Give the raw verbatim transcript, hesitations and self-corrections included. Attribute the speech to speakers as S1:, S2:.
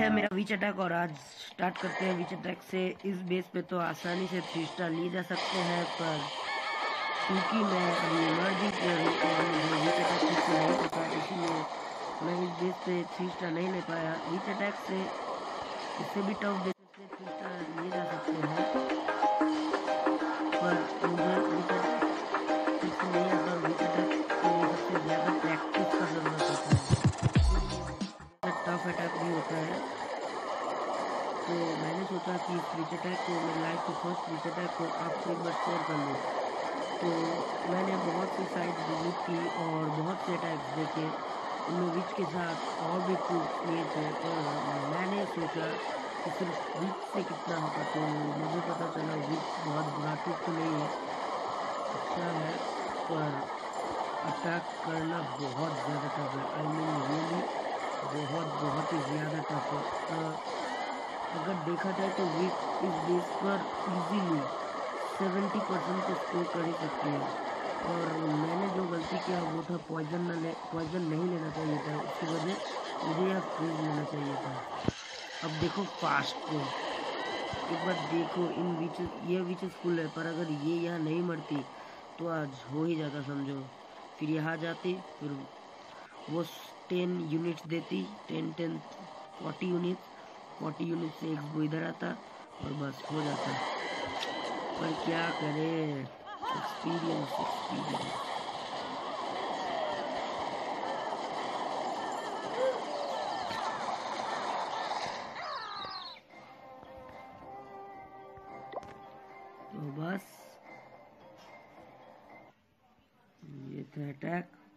S1: है मेरा विच अटैक और आज स्टार्ट करते हैं विच अटैक से। इस बेस पे तो आसानी से थ्री स्टार लिए जा सकते हैं, पर क्योंकि मैं अभी इमर्जिंग प्लेयर हूँ और मुझे विच अटैक ठीक से नहीं पता, इसीलिए मैं इस बेस पे थ्री स्टार नहीं ले पाया। विच अटैक से इससे भी टफ बेस से थ्री स्टार लिए जा सकते हैं, पर मुझे विच अटैक ठीक से नहीं आता और विच अटैक के लिए सबसे ज़्यादा प्रैक्टिस का ज़रूरत होता है, इसीलिए टफ अटैक भी होता है। तो मैंने सोचा कि इस विच अटैक को, मेरे लाइफ के फर्स्ट विच अटैक को आपसे एक बार शेयर कर लूँ। तो मैंने बहुत सी साइट विजिट की और बहुत से अटैक्स देखे, उनमें विच के साथ और भी ट्रूप्स लिए थे, पर मैंने सोचा कि सिर्फ विच से कितना होगा। तो मुझे पता चला विच बहुत बुरा ट्रूप तो नहीं है, अच्छा है, पर अटैक करना बहुत ज़्यादा टफ है। आई मीन रियली बहुत बहुत ही ज़्यादा टफ है। आ, अगर देखा जाए तो विच इस बेस पर इजीली सेवेंटी परसेंट तो स्कोर कर ही सकती है। और मैंने जो गलती किया वो था पॉइजन न ले पॉइजन नहीं लेना चाहिए था, उसकी वजह मुझे यह फ्रीज लेना चाहिए था। अब देखो फास्ट को एक बार देखो, इन विचेस, ये विचेस फुल है, पर अगर ये यहाँ नहीं मरती तो आज हो ही जाता समझो। फिर यहाँ जाती, फिर वो टेन यूनिट्स देती, ten ten forty units, forty unit से एक वो इधर आता और बस हो जाता। पर क्या करे, एक्सपीरियंस एक्सपीरियंस। तो बस ये था अटैक।